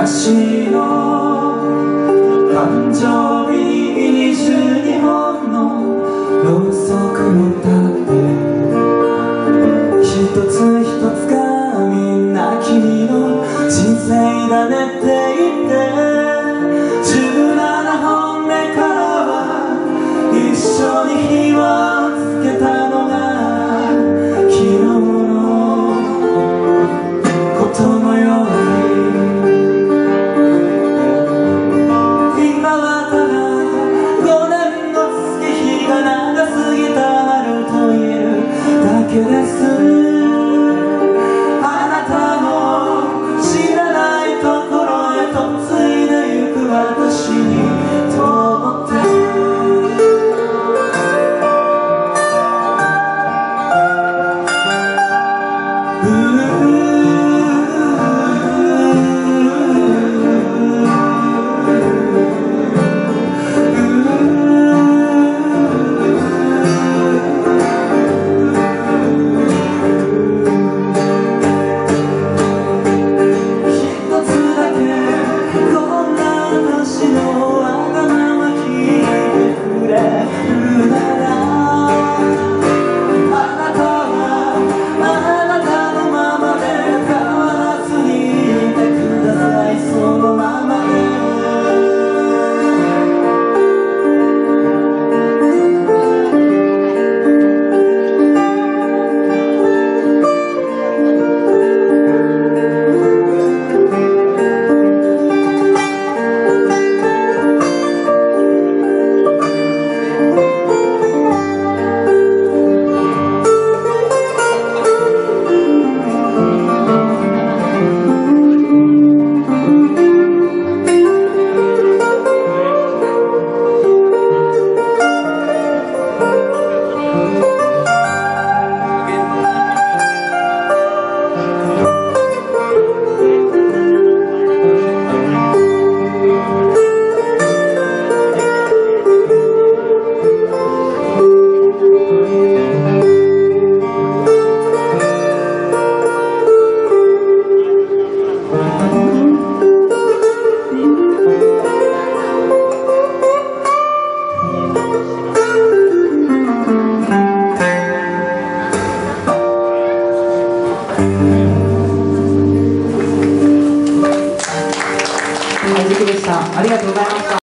私の誕生日に22本のろうそくを立て、一つ一つがみんな君の人生だねって言って、17本目からは一緒に火をつけたのが昨日のことのように、今はただ5年の月日が長すぎた春と言えるだけです。あなたの知らないところへとついでゆく私にと思って、 ありがとうございました。